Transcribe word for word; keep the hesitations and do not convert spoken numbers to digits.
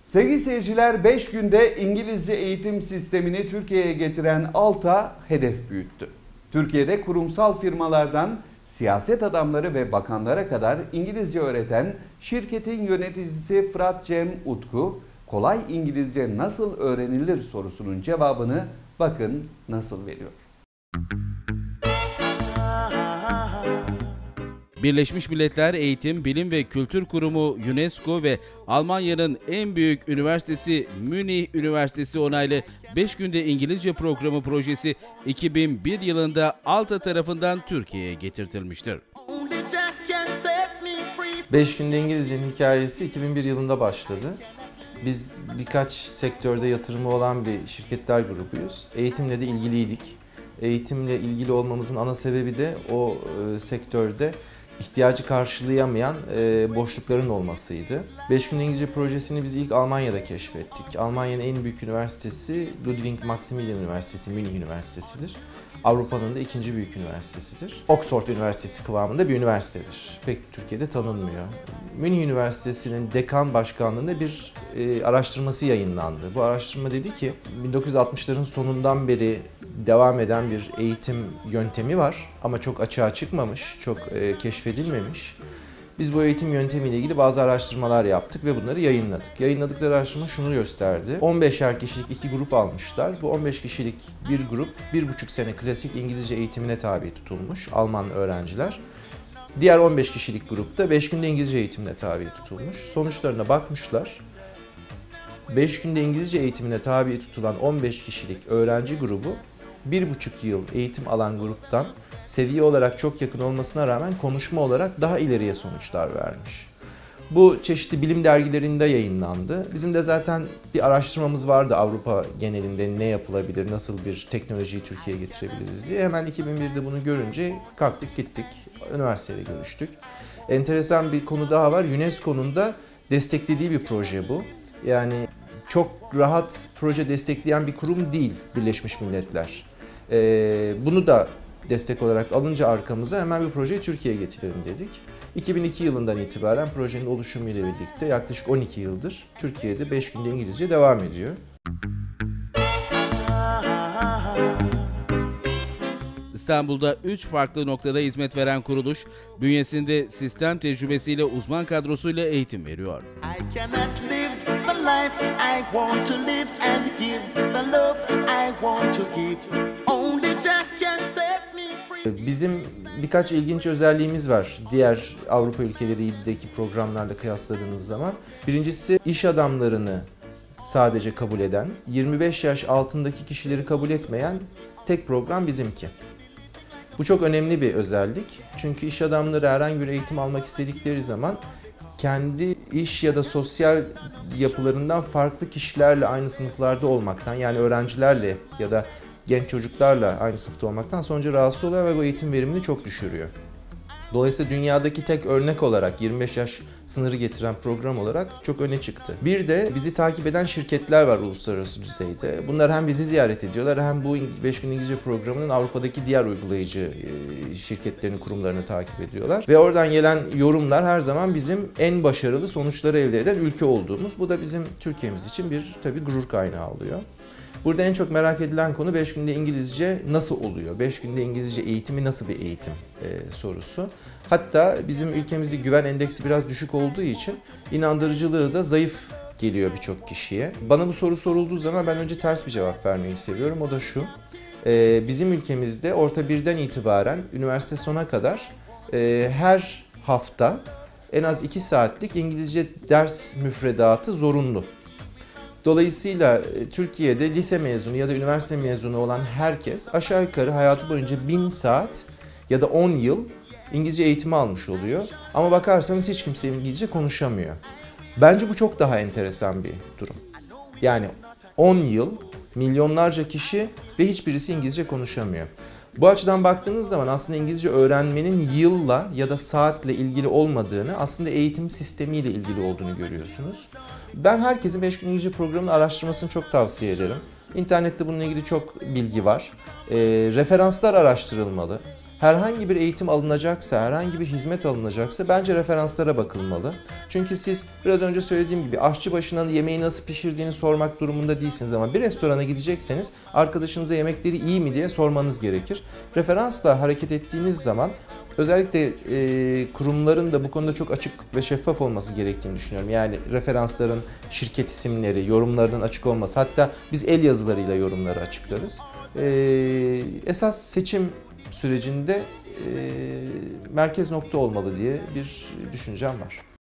Sevgili seyirciler, beş günde İngilizce eğitim sistemini Türkiye'ye getiren ALTA hedef büyüttü. Türkiye'de kurumsal firmalardan siyaset adamları ve bakanlara kadar İngilizce öğreten şirketin yöneticisi Fırat Cem Utku, kolay İngilizce nasıl öğrenilir sorusunun cevabını bakın nasıl veriyor. Birleşmiş Milletler Eğitim, Bilim ve Kültür Kurumu UNESCO ve Almanya'nın en büyük üniversitesi Münih Üniversitesi onaylı beş günde İngilizce programı projesi iki bin bir yılında ALTA tarafından Türkiye'ye getirtilmiştir. beş günde İngilizcenin hikayesi iki bin bir yılında başladı. Biz birkaç sektörde yatırımı olan bir şirketler grubuyuz. Eğitimle de ilgiliydik. Eğitimle ilgili olmamızın ana sebebi de o e, sektörde ihtiyacı karşılayamayan e, boşlukların olmasıydı. beş gün İngilizce projesini biz ilk Almanya'da keşfettik. Almanya'nın en büyük üniversitesi Ludwig Maximilian Üniversitesi, Münih Üniversitesi'dir. Avrupa'nın da ikinci büyük üniversitesidir. Oxford Üniversitesi kıvamında bir üniversitedir. Pek Türkiye'de tanınmıyor. Münih Üniversitesi'nin dekan başkanlığında bir e, araştırması yayınlandı. Bu araştırma dedi ki bin dokuz yüz altmışların sonundan beri devam eden bir eğitim yöntemi var ama çok açığa çıkmamış, çok e, keşfedilmemiş. Biz bu eğitim yöntemiyle ilgili bazı araştırmalar yaptık ve bunları yayınladık. Yayınladıkları araştırma şunu gösterdi. on beşer kişilik iki grup almışlar. Bu on beş kişilik bir grup bir buçuk sene klasik İngilizce eğitimine tabi tutulmuş Alman öğrenciler. Diğer on beş kişilik grupta beş günde İngilizce eğitimine tabi tutulmuş. Sonuçlarına bakmışlar. beş günde İngilizce eğitimine tabi tutulan on beş kişilik öğrenci grubu bir buçuk yıl eğitim alan gruptan seviye olarak çok yakın olmasına rağmen konuşma olarak daha ileriye sonuçlar vermiş. Bu çeşitli bilim dergilerinde yayınlandı. Bizim de zaten bir araştırmamız vardı Avrupa genelinde ne yapılabilir, nasıl bir teknolojiyi Türkiye'ye getirebiliriz diye. Hemen iki bin birde bunu görünce kalktık gittik, üniversiteyle görüştük. Enteresan bir konu daha var, UNESCO'nun da desteklediği bir proje bu. Yani çok rahat proje destekleyen bir kurum değil Birleşmiş Milletler. Ee, bunu da destek olarak alınca arkamıza hemen bir projeyi Türkiye'ye getirelim dedik. iki bin iki yılından itibaren projenin oluşumuyla birlikte yaklaşık on iki yıldır Türkiye'de beş günde İngilizce devam ediyor. İstanbul'da üç farklı noktada hizmet veren kuruluş, bünyesinde sistem tecrübesiyle uzman kadrosuyla eğitim veriyor. Bizim birkaç ilginç özelliğimiz var diğer Avrupa ülkelerindeki programlarla kıyasladığınız zaman. Birincisi iş adamlarını sadece kabul eden, yirmi beş yaş altındaki kişileri kabul etmeyen tek program bizimki. Bu çok önemli bir özellik. Çünkü iş adamları herhangi bir eğitim almak istedikleri zaman kendi iş ya da sosyal yapılarından farklı kişilerle aynı sınıflarda olmaktan, yani öğrencilerle ya da genç çocuklarla aynı sınıfta olmaktan sonucu rahatsız oluyor ve bu eğitim verimini çok düşürüyor. Dolayısıyla dünyadaki tek örnek olarak yirmi beş yaş sınırı getiren program olarak çok öne çıktı. Bir de bizi takip eden şirketler var uluslararası düzeyde. Bunlar hem bizi ziyaret ediyorlar hem bu beş gün İngilizce programının Avrupa'daki diğer uygulayıcı şirketlerini, kurumlarını takip ediyorlar. Ve oradan gelen yorumlar her zaman bizim en başarılı sonuçları elde eden ülke olduğumuz. Bu da bizim Türkiye'miz için bir tabii gurur kaynağı oluyor. Burada en çok merak edilen konu beş günde İngilizce nasıl oluyor? beş günde İngilizce eğitimi nasıl bir eğitim e, sorusu. Hatta bizim ülkemizde güven endeksi biraz düşük olduğu için inandırıcılığı da zayıf geliyor birçok kişiye. Bana bu soru sorulduğu zaman ben önce ters bir cevap vermeyi seviyorum. O da şu, e, bizim ülkemizde orta birden itibaren üniversite sona kadar e, her hafta en az iki saatlik İngilizce ders müfredatı zorunlu. Dolayısıyla Türkiye'de lise mezunu ya da üniversite mezunu olan herkes aşağı yukarı hayatı boyunca bin saat ya da on yıl İngilizce eğitimi almış oluyor. Ama bakarsanız hiç kimse İngilizce konuşamıyor. Bence bu çok daha enteresan bir durum. Yani on yıl, milyonlarca kişi ve hiçbirisi İngilizce konuşamıyor. Bu açıdan baktığınız zaman aslında İngilizce öğrenmenin yılla ya da saatle ilgili olmadığını, aslında eğitim sistemiyle ilgili olduğunu görüyorsunuz. Ben herkesin beş gün İngilizce programını araştırmasını çok tavsiye ederim. İnternette bununla ilgili çok bilgi var. E, referanslar araştırılmalı. herhangi bir eğitim alınacaksa, herhangi bir hizmet alınacaksa bence referanslara bakılmalı. Çünkü siz biraz önce söylediğim gibi aşçı başına yemeği nasıl pişirdiğini sormak durumunda değilsiniz ama bir restorana gidecekseniz arkadaşınıza yemekleri iyi mi diye sormanız gerekir. Referansla hareket ettiğiniz zaman özellikle e, kurumların da bu konuda çok açık ve şeffaf olması gerektiğini düşünüyorum. Yani referansların şirket isimleri, yorumlarının açık olması, hatta biz el yazılarıyla yorumları açıklarız. E, esas seçim sürecinde e, merkez nokta olmalı diye bir düşüncem var.